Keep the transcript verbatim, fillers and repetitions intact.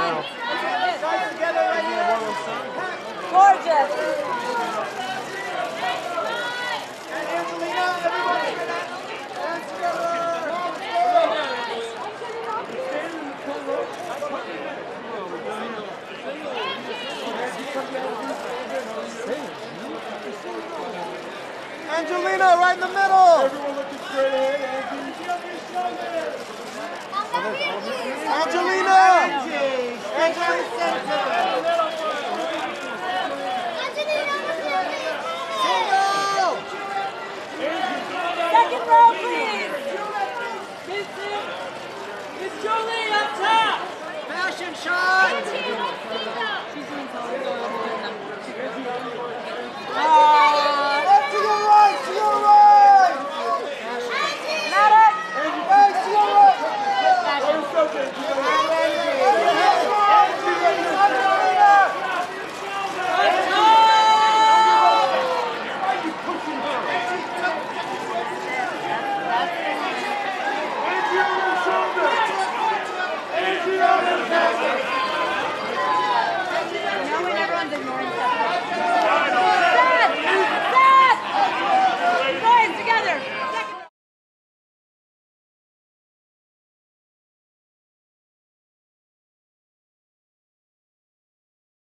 Wow. Guys together right here. Gorgeous. And Angelina, everybody. Hands together. Angelina, right in the middle. Everyone looking straight ahead.